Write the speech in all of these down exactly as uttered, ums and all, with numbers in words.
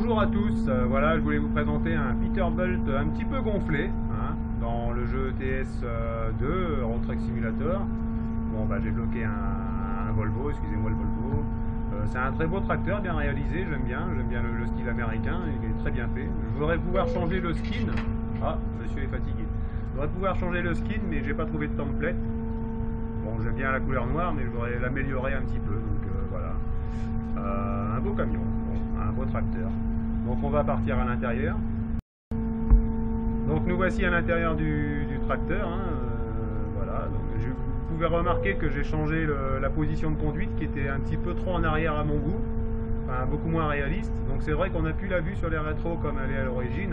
bonjour à tous, euh, voilà, je voulais vous présenter un Peterbilt un petit peu gonflé hein, dans le jeu T S deux, Road Truck Simulator. Bon bah j'ai bloqué un, un Volvo, excusez-moi le Volvo. Euh, c'est un très beau tracteur, bien réalisé, j'aime bien, j'aime bien le, le style américain, il est très bien fait. Je voudrais pouvoir changer le skin. Ah, monsieur est fatigué. Je voudrais pouvoir changer le skin, mais j'ai pas trouvé de template. Bon, j'aime bien la couleur noire, mais je voudrais l'améliorer un petit peu, donc euh, voilà. Euh, un beau camion, bon, un beau tracteur. Donc on va partir à l'intérieur. Donc nous voici à l'intérieur du, du tracteur. Hein, euh, voilà. Donc, je, vous pouvez remarquer que j'ai changé le, la position de conduite qui était un petit peu trop en arrière à mon goût. Enfin, beaucoup moins réaliste. Donc c'est vrai qu'on n'a plus la vue sur les rétros comme elle est à l'origine.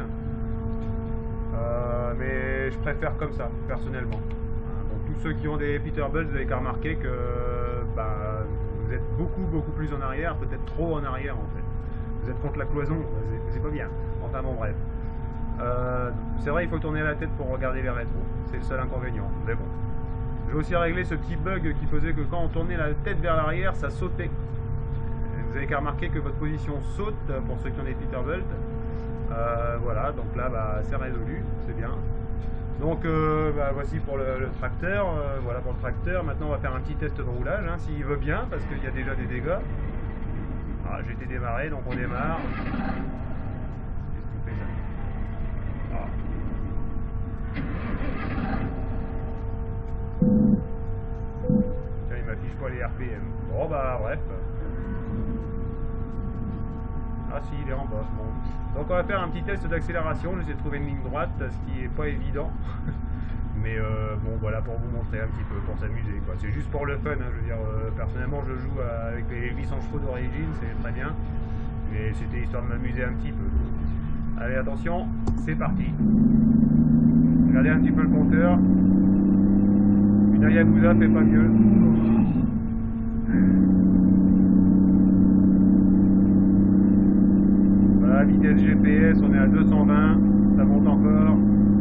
Euh, mais je préfère comme ça, personnellement. Tous ceux qui ont des Peterbilt, vous avez qu'à remarquer que bah, vous êtes beaucoup beaucoup plus en arrière, peut-être trop en arrière en fait. Vous êtes contre la cloison, c'est pas bien. Enfin bon bref. Euh, c'est vrai il faut tourner la tête pour regarder les rétros, c'est le seul inconvénient, mais bon. J'ai aussi réglé ce petit bug qui faisait que quand on tournait la tête vers l'arrière, ça sautait. Vous avez qu'à remarquer que votre position saute pour ceux qui ont des Peterbilt. Euh, voilà, donc là bah, c'est résolu, c'est bien. Donc euh, bah, voici pour le, le tracteur, euh, voilà pour le tracteur. Maintenant on va faire un petit test de roulage, hein, s'il veut bien, parce qu'il y a déjà des dégâts. Ah, j'ai été démarré, donc on démarre. Qu'est-ce qu'il fait ça? Ah. Tiens, il m'affiche pas les R P M. Bon bah bref. Ah si, il est en bas. Bon. Donc on va faire un petit test d'accélération. J'essaie de trouver une ligne droite, ce qui n'est pas évident. Mais euh, bon voilà, pour vous montrer un petit peu, pour s'amuser. C'est juste pour le fun, hein, je veux dire, euh, personnellement je joue avec les huit cents chevaux d'origine, c'est très bien. Mais c'était histoire de m'amuser un petit peu. Allez attention, c'est parti. Regardez un petit peu le compteur. Une Hayabusa fait pas mieux. Vitesse G P S, on est à deux cent vingt, ça monte encore.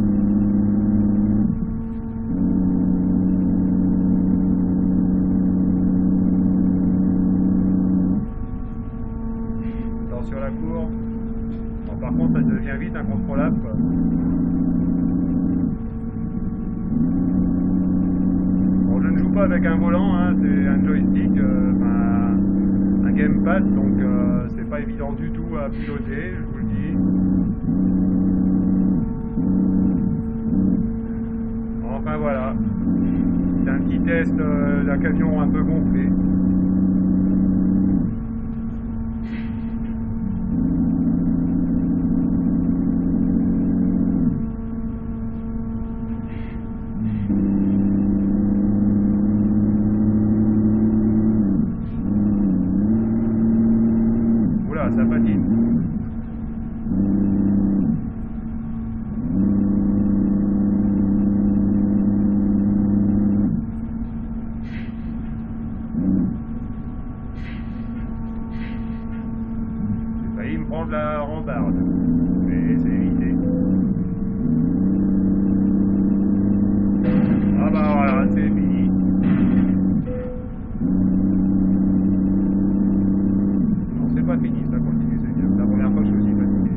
Attention à la courbe. Bon, par contre, ça devient vite incontrôlable. Quoi. Bon, je ne joue pas avec un volant, hein, c'est un joystick, euh, un, un gamepad, donc euh, c'est pas évident du tout à piloter, je vous le dis. Enfin voilà, c'est un petit test euh, d'un camion un peu gonflé. Oula, ça patine. Il me prend de la rambarde, mais c'est évité. Ah bah voilà, c'est fini. Non, c'est pas fini, ça continue, c'est bien. C'est la première fois que je suis aussi fatigué.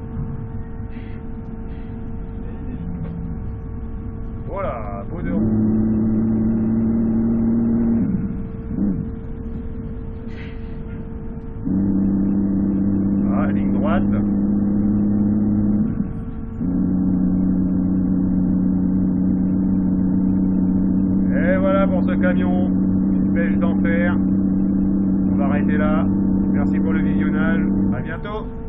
Voilà, beau de roue. Ligne droite. Et voilà pour ce camion, une pêche d'enfer. On va arrêter là. Merci pour le visionnage. À bientôt.